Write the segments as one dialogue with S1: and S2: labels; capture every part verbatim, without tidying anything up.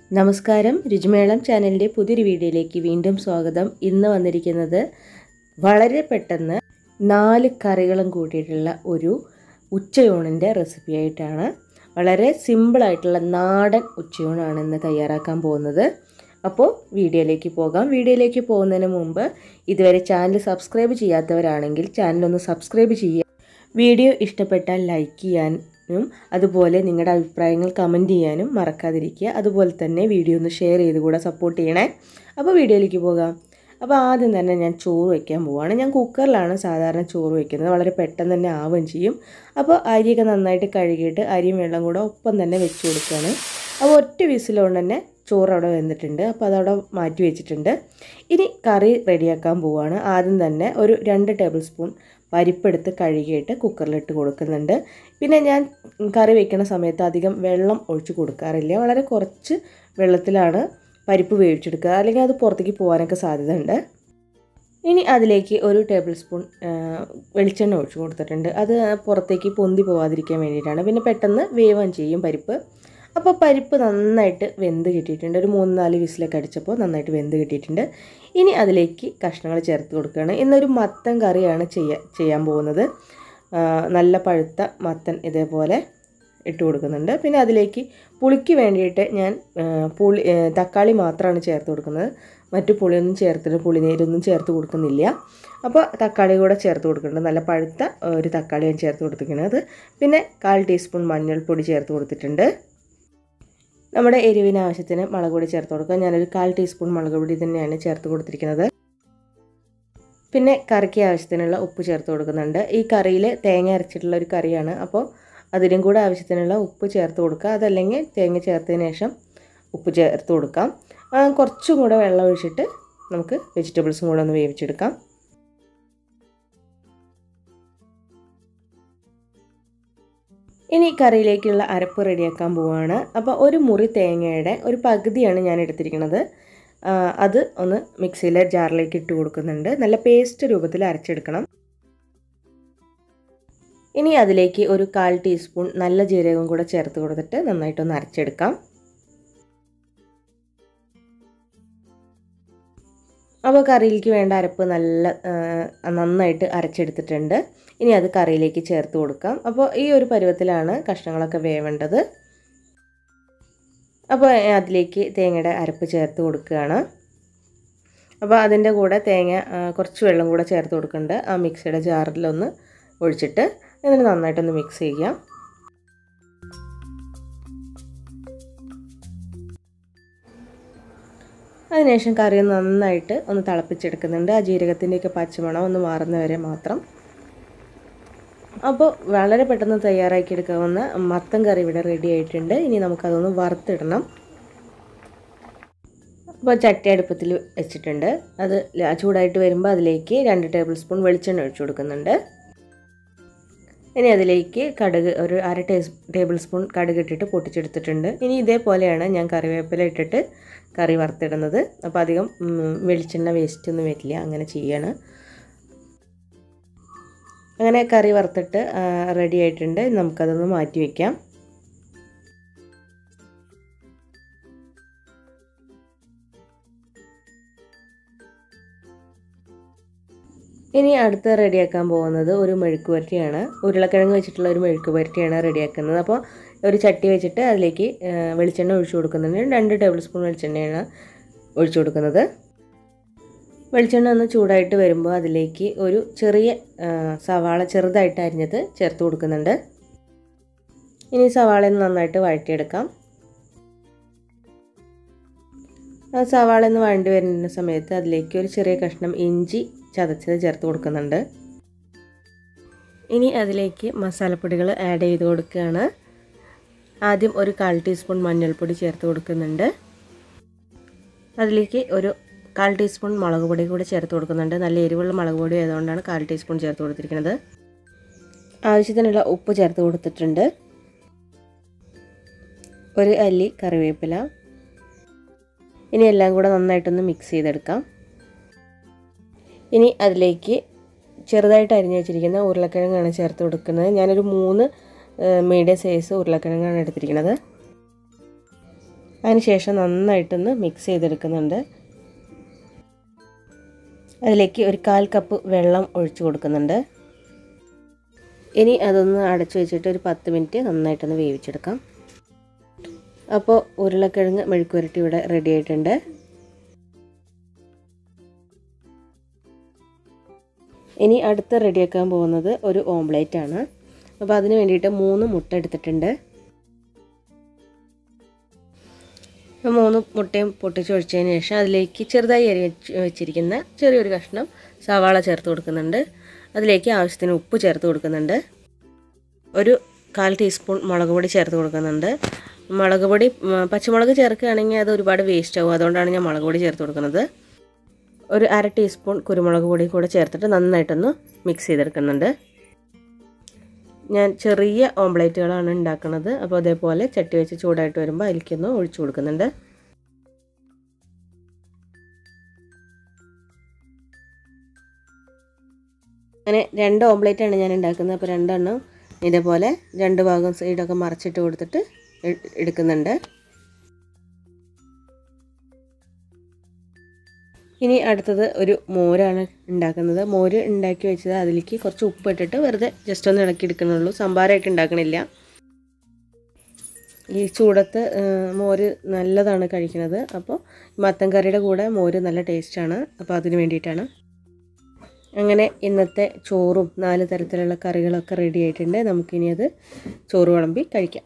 S1: നമസ്കാരം, രുചിമേളം ചാനലിൻ്റെ പുതിയൊരു വീഡിയോയിലേക്ക് വീണ്ടും സ്വാഗതം. ഇന്ന് വന്നിരിക്കുന്നത് വളരെ പെട്ടെന്ന് നാല് കറികളും കൂട്ടിയിട്ടുള്ള ഒരു ഉച്ചയൂണിൻ്റെ റെസിപ്പി ആയിട്ടാണ്. വളരെ സിമ്പിളായിട്ടുള്ള നാടൻ ഉച്ചയൂണാണ് ഇന്ന് തയ്യാറാക്കാൻ പോകുന്നത്. അപ്പോൾ വീഡിയോയിലേക്ക് പോകാം. വീഡിയോയിലേക്ക് പോകുന്നതിന് മുമ്പ് ഇതുവരെ ചാനൽ സബ്സ്ക്രൈബ് ചെയ്യാത്തവരാണെങ്കിൽ ചാനലൊന്ന് സബ്സ്ക്രൈബ് ചെയ്യുക. വീഡിയോ ഇഷ്ടപ്പെട്ടാൽ ലൈക്ക് ചെയ്യാനും അതുപോലെ നിങ്ങളുടെ അഭിപ്രായങ്ങൾ കമൻറ്റ് ചെയ്യാനും മറക്കാതിരിക്കുക. അതുപോലെ തന്നെ വീഡിയോ ഒന്ന് ഷെയർ ചെയ്ത് കൂടെ സപ്പോർട്ട് ചെയ്യണേ. അപ്പോൾ വീഡിയോയിലേക്ക് പോകാം. അപ്പോൾ ആദ്യം തന്നെ ഞാൻ ചോറ് വയ്ക്കാൻ പോവുകയാണ്. ഞാൻ കുക്കറിലാണ് സാധാരണ ചോറ് വയ്ക്കുന്നത്. വളരെ പെട്ടെന്ന് തന്നെ ആവുകയും ചെയ്യും. അപ്പോൾ അരിയൊക്കെ നന്നായിട്ട് കഴുകിയിട്ട് അരിയും വെള്ളം കൂടെ ഒപ്പം തന്നെ വെച്ച് കൊടുക്കുകയാണ്. അപ്പോൾ ഒറ്റ വിസിലുകൊണ്ട് തന്നെ ചോറ് അവിടെ വെന്തിട്ടുണ്ട്. അപ്പോൾ അതവിടെ മാറ്റി വെച്ചിട്ടുണ്ട്. ഇനി കറി റെഡിയാക്കാൻ പോവുകയാണ്. ആദ്യം തന്നെ ഒരു രണ്ട് ടേബിൾ സ്പൂൺ പരിപ്പെടുത്ത് കഴുകിയിട്ട് കുക്കറിലിട്ട് കൊടുക്കുന്നുണ്ട്. പിന്നെ ഞാൻ കറി വയ്ക്കുന്ന സമയത്ത് അധികം വെള്ളം ഒഴിച്ച് കൊടുക്കാറില്ല. വളരെ കുറച്ച് വെള്ളത്തിലാണ് പരിപ്പ് വേവിച്ചെടുക്കുക, അല്ലെങ്കിൽ അത് പുറത്തേക്ക് പോകാനൊക്കെ സാധ്യതയുണ്ട്. ഇനി അതിലേക്ക് ഒരു ടേബിൾ സ്പൂൺ വെളിച്ചെണ്ണ ഒഴിച്ച് കൊടുത്തിട്ടുണ്ട്. അത് പുറത്തേക്ക് പൊന്തി പോകാതിരിക്കാൻ വേണ്ടിയിട്ടാണ്. പിന്നെ പെട്ടെന്ന് വേവാൻ ചെയ്യും പരിപ്പ്. അപ്പോൾ പരിപ്പ് നന്നായിട്ട് വെന്ത് കിട്ടിയിട്ടുണ്ട്. ഒരു മൂന്ന് നാല് വിസിലൊക്കെ അടിച്ചപ്പോൾ നന്നായിട്ട് വെന്ത് കിട്ടിയിട്ടുണ്ട്. ഇനി അതിലേക്ക് കഷ്ണങ്ങൾ ചേർത്ത് കൊടുക്കുകയാണ്. ഇന്നൊരു മത്തൻ കറിയാണ് ചെയ്യാൻ ചെയ്യാൻ പോകുന്നത്. നല്ല പഴുത്ത മത്തൻ ഇതേപോലെ ഇട്ട് കൊടുക്കുന്നുണ്ട്. പിന്നെ അതിലേക്ക് പുളിക്ക് വേണ്ടിയിട്ട് ഞാൻ പുളി തക്കാളി മാത്രമാണ് ചേർത്ത് കൊടുക്കുന്നത്. മറ്റു പുളിയൊന്നും ചേർത്തിട്ട് പുളിനീരൊന്നും ചേർത്ത് കൊടുക്കുന്നില്ല. അപ്പോൾ തക്കാളി കൂടെ ചേർത്ത് കൊടുക്കുന്നുണ്ട്. നല്ല പഴുത്ത ഒരു തക്കാളി ഞാൻ ചേർത്ത് കൊടുത്തിരിക്കുന്നത്. പിന്നെ കാൽ ടീസ്പൂൺ മഞ്ഞൾപ്പൊടി ചേർത്ത് കൊടുത്തിട്ടുണ്ട്. നമ്മുടെ എരിവിന് ആവശ്യത്തിന് മുളക് പൊടി ചേർത്ത് കൊടുക്കുക. ഞാനൊരു കാൽ ടീസ്പൂൺ മുളക് പൊടി തന്നെയാണ് ചേർത്ത് കൊടുത്തിരിക്കുന്നത്. പിന്നെ കറിക്ക് ആവശ്യത്തിനുള്ള ഉപ്പ് ചേർത്ത് കൊടുക്കുന്നുണ്ട്. ഈ കറിയിൽ തേങ്ങ അരച്ചിട്ടുള്ള ഒരു കറിയാണ്. അപ്പോൾ അതിനും കൂടെ ആവശ്യത്തിനുള്ള ഉപ്പ് ചേർത്ത് കൊടുക്കുക. അതല്ലെങ്കിൽ തേങ്ങ ചേർത്തതിന് ശേഷം ഉപ്പ് ചേർത്ത് കൊടുക്കാം. കുറച്ചും കൂടെ വെള്ളം ഒഴിച്ചിട്ട് നമുക്ക് വെജിറ്റബിൾസും കൂടെ ഒന്ന് വേവിച്ചെടുക്കാം. ഇനി കറിയിലേക്കുള്ള അരപ്പ് റെഡിയാക്കാൻ പോവുകയാണ്. അപ്പോൾ ഒരു മുറി തേങ്ങയുടെ ഒരു പകുതിയാണ് ഞാൻ എടുത്തിരിക്കുന്നത്. അത് ഒന്ന് മിക്സിയിലെ ജാറിലേക്ക് ഇട്ട് കൊടുക്കുന്നുണ്ട്. നല്ല പേസ്റ്റ് രൂപത്തിൽ അരച്ചെടുക്കണം. ഇനി അതിലേക്ക് ഒരു കാൽ ടീസ്പൂൺ നല്ല ജീരകം കൂടെ ചേർത്ത് കൊടുത്തിട്ട് നന്നായിട്ടൊന്ന് അരച്ചെടുക്കാം. അപ്പോൾ കറിയിലേക്ക് വേണ്ട അരപ്പ് നല്ല നന്നായിട്ട് അരച്ചെടുത്തിട്ടുണ്ട്. ഇനി അത് കറിയിലേക്ക് ചേർത്ത് കൊടുക്കാം. അപ്പോൾ ഈ ഒരു പരുവത്തിലാണ് കഷ്ണങ്ങളൊക്കെ വേവേണ്ടത്. അപ്പോൾ അതിലേക്ക് തേങ്ങയുടെ അരപ്പ് ചേർത്ത് കൊടുക്കുകയാണ്. അപ്പോൾ അതിൻ്റെ കൂടെ തേങ്ങ കുറച്ച് വെള്ളം കൂടെ ചേർത്ത് കൊടുക്കുന്നുണ്ട്. ആ മിക്സിയുടെ ജാറിലൊന്ന് ഒഴിച്ചിട്ട് ഇതിന് നന്നായിട്ടൊന്ന് മിക്സ് ചെയ്യാം. അതിനുശേഷം കറി നന്നായിട്ട് ഒന്ന് തിളപ്പിച്ചെടുക്കുന്നുണ്ട്. ആ ജീരകത്തിൻ്റെയൊക്കെ പച്ചമണം ഒന്ന് മാറുന്ന വരെ മാത്രം. അപ്പോൾ വളരെ പെട്ടെന്ന് തയ്യാറാക്കി എടുക്കാവുന്ന മത്തൻ കറി ഇവിടെ റെഡി ആയിട്ടുണ്ട്. ഇനി നമുക്കതൊന്ന് വറുത്തിടണം. അപ്പോൾ ചട്ടി അടുപ്പത്തിൽ വെച്ചിട്ടുണ്ട്. അത് ചൂടായിട്ട് വരുമ്പോൾ അതിലേക്ക് രണ്ട് ടേബിൾ സ്പൂൺ വെളിച്ചെണ്ണ ഒഴിച്ചു കൊടുക്കുന്നുണ്ട്. ഇനി അതിലേക്ക് കടുക് ഒരു അര ടേബിൾ സ്പൂൺ കടുക് ഇട്ടിട്ട് പൊട്ടിച്ചെടുത്തിട്ടുണ്ട്. ഇനി ഇതേപോലെയാണ് ഞാൻ കറിവേപ്പില ഇട്ടിട്ട് കറി വറുത്തിടുന്നത്. അപ്പോൾ അധികം വെളിച്ചെണ്ണ വേസ്റ്റ് ഒന്നും വരില്ല. അങ്ങനെ ചെയ്യാണ്. അങ്ങനെ കറി വറുത്തിട്ട് റെഡി ആയിട്ടുണ്ട്. നമുക്കതൊന്ന് മാറ്റി വയ്ക്കാം. ഇനി അടുത്ത് റെഡിയാക്കാൻ പോകുന്നത് ഒരു മെഴുക്ക് പുരട്ടിയാണ്. ഉരുളക്കിഴങ്ങ് വെച്ചിട്ടുള്ള ഒരു മെഴുക്ക് പുരട്ടിയാണ് റെഡിയാക്കുന്നത്. അപ്പോൾ ഒരു ചട്ടി വെച്ചിട്ട് അതിലേക്ക് വെളിച്ചെണ്ണ ഒഴിച്ചു കൊടുക്കുന്നുണ്ട്. രണ്ട് ടേബിൾ സ്പൂൺ വെളിച്ചെണ്ണയാണ് ഒഴിച്ചു കൊടുക്കുന്നത്. വെളിച്ചെണ്ണ ഒന്ന് ചൂടായിട്ട് വരുമ്പോൾ അതിലേക്ക് ഒരു ചെറിയ സവാള ചെറുതായിട്ട് അരിഞ്ഞത് ചേർത്ത് കൊടുക്കുന്നുണ്ട്. ഇനി സവാള നന്നായിട്ട് വഴറ്റിയെടുക്കാം. ആ സവാള ഒന്ന് വഴണ്ടി വരുന്ന സമയത്ത് അതിലേക്ക് ഒരു ചെറിയ കഷ്ണം ഇഞ്ചി ചതച്ചത് ചേർത്ത് കൊടുക്കുന്നുണ്ട്. ഇനി അതിലേക്ക് മസാലപ്പൊടികൾ ആഡ് ചെയ്ത് കൊടുക്കുകയാണ്. ആദ്യം ഒരു കാൽ ടീസ്പൂൺ മഞ്ഞൾപ്പൊടി ചേർത്ത് കൊടുക്കുന്നുണ്ട്. അതിലേക്ക് ഒരു കാൽ ടീസ്പൂൺ മുളക് പൊടി കൂടി ചേർത്ത് കൊടുക്കുന്നുണ്ട്. നല്ല എരിവുള്ള മുളക് പൊടി ആയതുകൊണ്ടാണ് കാൽ ടീസ്പൂൺ ചേർത്ത് കൊടുത്തിരിക്കുന്നത്. ആവശ്യത്തിനുള്ള ഉപ്പ് ചേർത്ത് കൊടുത്തിട്ടുണ്ട്. ഒരു അല്ലി കറിവേപ്പില. ഇനി എല്ലാം കൂടെ നന്നായിട്ടൊന്ന് മിക്സ് ചെയ്തെടുക്കാം. ഇനി അതിലേക്ക് ചെറുതായിട്ട് അരിഞ്ഞു വെച്ചിരിക്കുന്ന ഉരുളക്കിഴങ്ങാണ് ചേർത്ത് കൊടുക്കുന്നത്. ഞാനൊരു മൂന്ന് മീഡിയം സൈസ് ഉരുളക്കിഴങ്ങാണ് എടുത്തിരിക്കുന്നത്. അതിനുശേഷം നന്നായിട്ടൊന്ന് മിക്സ് ചെയ്തെടുക്കുന്നുണ്ട്. അതിലേക്ക് ഒരു കാൽ കപ്പ് വെള്ളം ഒഴിച്ചു കൊടുക്കുന്നുണ്ട്. ഇനി അതൊന്ന് അടച്ചു വെച്ചിട്ട് ഒരു പത്ത് മിനിറ്റ് നന്നായിട്ടൊന്ന് വേവിച്ചെടുക്കാം. അപ്പോൾ ഉരുളക്കിഴങ്ങ് മെഴുക്കുവരട്ടി ഇവിടെ റെഡി ആയിട്ടുണ്ട്. ഇനി അടുത്ത് റെഡിയാക്കാൻ പോകുന്നത് ഒരു ഓംലേറ്റ് ആണ്. അപ്പോൾ അതിന് വേണ്ടിയിട്ട് മൂന്ന് മുട്ട എടുത്തിട്ടുണ്ട്. മൂന്ന് മുട്ടയും പൊട്ടിച്ചൊഴിച്ചതിന് ശേഷം അതിലേക്ക് ചെറുതായി അരിഞ്ഞ് വെച്ചിരിക്കുന്ന ചെറിയൊരു കഷ്ണം സവാള ചേർത്ത് കൊടുക്കുന്നുണ്ട്. അതിലേക്ക് ആവശ്യത്തിന് ഉപ്പ് ചേർത്ത് കൊടുക്കുന്നുണ്ട്. ഒരു കാൽ ടീസ്പൂൺ മുളക് പൊടി ചേർത്ത് കൊടുക്കുന്നുണ്ട്. മുളക് പൊടി പച്ചമുളക് ചേർക്കുകയാണെങ്കിൽ അത് ഒരുപാട് വേസ്റ്റ് ആവും. അതുകൊണ്ടാണ് ഞാൻ മുളക് പൊടി ചേർത്ത് കൊടുക്കുന്നത്. ഒരു അര ടീസ്പൂൺ കുരുമുളക് പൊടി കൂടെ ചേർത്തിട്ട് നന്നായിട്ടൊന്ന് മിക്സ് ചെയ്തെടുക്കുന്നുണ്ട്. ഞാൻ ചെറിയ ഓംലേറ്റുകളാണ് ഉണ്ടാക്കുന്നത്. അപ്പോൾ അതേപോലെ ചട്ടി വെച്ച് ചൂടായിട്ട് വരുമ്പോൾ അതിലേക്കൊന്ന് ഒഴിച്ചു കൊടുക്കുന്നുണ്ട്. അങ്ങനെ രണ്ട് ഓംലേറ്റാണ് ഞാൻ ഉണ്ടാക്കുന്നത്. അപ്പോൾ രണ്ടെണ്ണം ഇതേപോലെ രണ്ട് ഭാഗം സൈഡൊക്കെ മറച്ചിട്ട് കൊടുത്തിട്ട് എടുക്കുന്നുണ്ട്. ഇനി അടുത്തത് ഒരു മോരാണ് ഉണ്ടാക്കുന്നത്. മോര് ഉണ്ടാക്കി വെച്ചത് അതിലേക്ക് കുറച്ച് ഉപ്പ് ഇട്ടിട്ട് വെറുതെ ജസ്റ്റ് ഒന്ന് ഇളക്കി എടുക്കുന്നുള്ളൂ. സംഭാരമായിട്ട് ഉണ്ടാക്കണില്ല. ഈ ചൂടത്ത് മോര് നല്ലതാണ് കഴിക്കുന്നത്. അപ്പോൾ മത്തൻ കറിയുടെ കൂടെ മോര് നല്ല ടേസ്റ്റാണ്. അപ്പോൾ അതിന് വേണ്ടിയിട്ടാണ്. അങ്ങനെ ഇന്നത്തെ ചോറും നാല് തരത്തിലുള്ള കറികളൊക്കെ റെഡി ആയിട്ടുണ്ട്. നമുക്കിനി അത് ചോറ് വിളമ്പി കഴിക്കാം.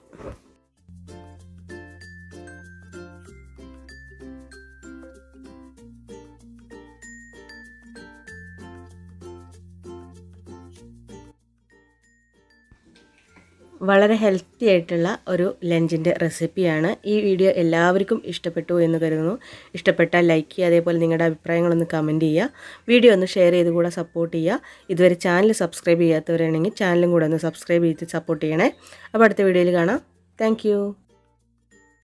S1: വളരെ ഹെൽത്തി ആയിട്ടുള്ള ഒരു ലഞ്ചിൻ്റെ റെസിപ്പിയാണ്. ഈ വീഡിയോ എല്ലാവർക്കും ഇഷ്ടപ്പെട്ടു എന്ന് കരുതുന്നു. ഇഷ്ടപ്പെട്ടാൽ ലൈക്ക് ചെയ്യുക. അതേപോലെ നിങ്ങളുടെ അഭിപ്രായങ്ങളൊന്ന് കമൻറ്റ് ചെയ്യുക. വീഡിയോ ഒന്ന് ഷെയർ ചെയ്ത് കൂടെ സപ്പോർട്ട് ചെയ്യുക. ഇതുവരെ ചാനൽ സബ്സ്ക്രൈബ് ചെയ്യാത്തവരാണെങ്കിൽ ചാനലും കൂടെ ഒന്ന് സബ്സ്ക്രൈബ് ചെയ്ത് സപ്പോർട്ട് ചെയ്യണേ. അപ്പോൾ അടുത്ത വീഡിയോയിൽ കാണാം. താങ്ക്